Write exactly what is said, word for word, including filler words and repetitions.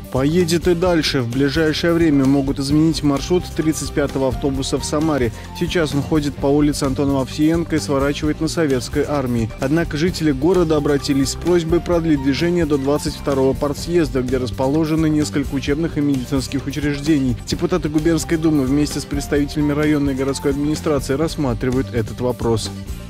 Поедет и дальше. В ближайшее время могут изменить маршрут тридцать пятого автобуса в Самаре. Сейчас он ходит по улице Антонова Овсиенко и сворачивает на Советской армии. Однако жители города обратились с просьбой продлить движение до двадцать второго партсъезда, где расположены несколько учебных и медицинских учреждений. Депутаты Губернской думы вместе с представителями районной и городской администрации рассматривают этот вопрос.